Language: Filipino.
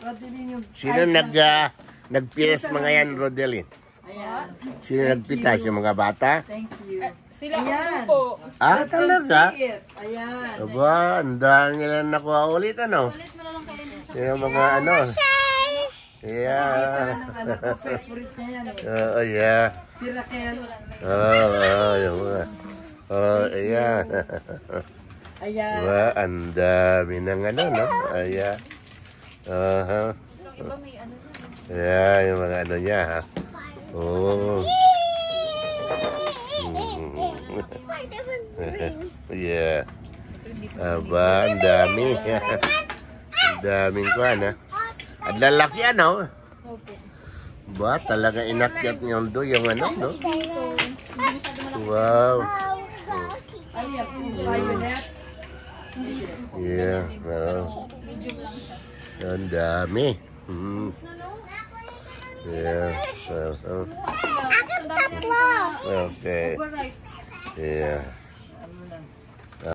Sino nagpitas mga yan, Rodelin? Ayan. Sino nagpitas? Yung mga bata? Thank you. Sila ang po. Ah, talaga? Ayan. Aba, ang dami nila nakuha ulit, ano? Ulit mo na lang kayo sa Yung mga ano. Yeah. Anak ko, favorite niya yan eh. Oh, yeah. Si Raquel. Yung mga. Oh, ayan. Ayan. Diba, ang dami ng ano, no? Ayan. iba may ano. Ayan, yung mga ano niya, ha? Oh. Yeah. Aba, ang dami. Ang daming kuhan, ha? Ang lalaki, ano? Opo. Ba, talaga inakyat niyo do yung ano, no? Dito. Hindi masyado malaki. Wow. Ayan, violet. Yeah. Wow. Medium lang siya. Ang dami. Yeah. Ang dami na rin po na Okay. overripe. Yeah.